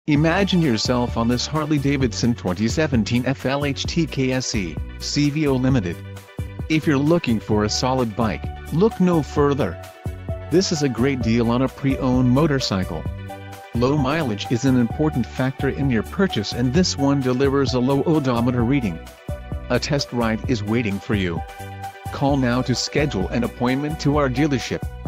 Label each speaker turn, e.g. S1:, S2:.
S1: Imagine yourself on this Harley-Davidson 2017 FLHT KSE, CVO Limited. If you're looking for a solid bike, look no further. This is a great deal on a pre-owned motorcycle. Low mileage is an important factor in your purchase, and this one delivers a low odometer reading. A test ride is waiting for you. Call now to schedule an appointment to our dealership.